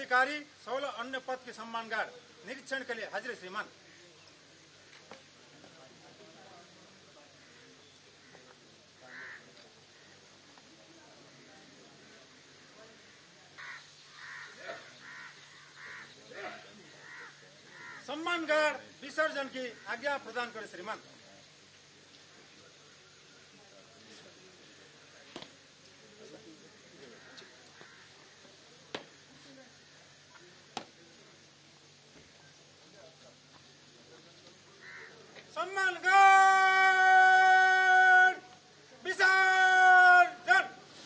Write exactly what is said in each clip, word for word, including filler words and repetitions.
अधिकारी सोलह अन्य पद के सम्मान गार्ड निरीक्षण के लिए हाजिर श्रीमान। सम्मान गार्ड विसर्जन की आज्ञा प्रदान करे श्रीमान। सम्मान गार्ड विसर्जन।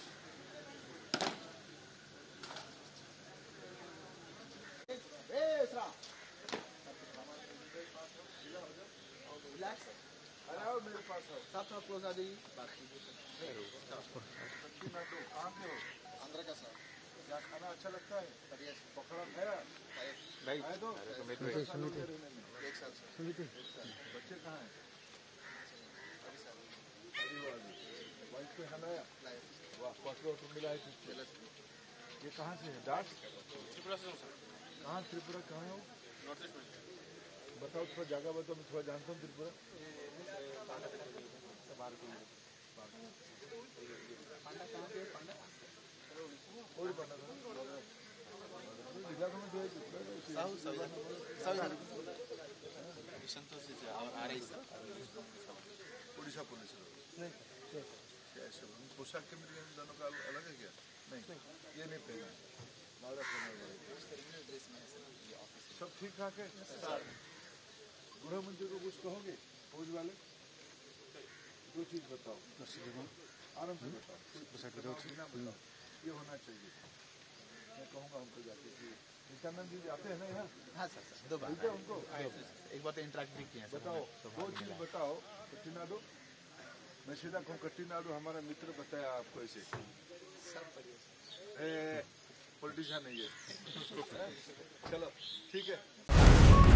अरे आओ मेरे पास आओ। साथ में क्लोज आ जाइए। बात कीजिए। आंध्र का सर। क्या खाना अच्छा लगता है? पकड़ा खाया? भाई दो। एक साल से। बच्चे कहाँ हैं? वाइफ को हनाया? वाह, फर्स्ट ऑर्डर मिला है तुझको। ये कहाँ से है? दास? त्रिपुरा से हूँ सर। कहाँ त्रिपुरा कहाँ है वो? नॉर्थ ईस्ट में। बताओ थोड़ा जगह बताओ, मैं थोड़ा जानता हूँ त्रिपुरा। पांडा कहाँ पे? पांडा और पांडा जिला में जो है south south south Santosh ji आ रही सर उड़ीसा पुलिस नहीं कैसे पोशाक के मेरे दोनों का अलग है क्या? नहीं ये नहीं पहना बारह पहना सब ठीक ठाक है सर। गृह मंत्री को कुछ कहोगे? फौज वाले दो चीज बताओ आराम से बताओ। ये होना चाहिए। मैं कहूँगा उनको जाके कि नित्यानंद जी आते हैं ना यहाँ? हाँ सर सर दो बार उनको एक बार तो इंटरेक्ट भी किया। बताओ दो चीज बताओ। कट्टीनाडु मैं सीधा कहूँ कट्टीनाडु हमारा मित्र बताया आपको ऐसे पॉलिटिशियन नहीं है। चलो ठीक है।